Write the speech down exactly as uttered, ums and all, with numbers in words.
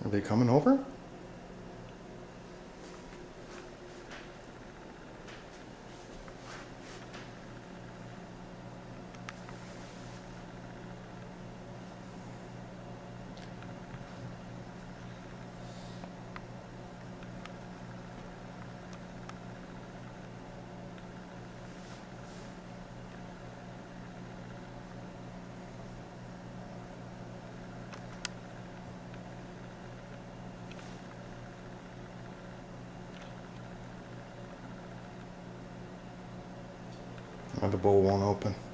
Are they coming over? Or the bowl won't open.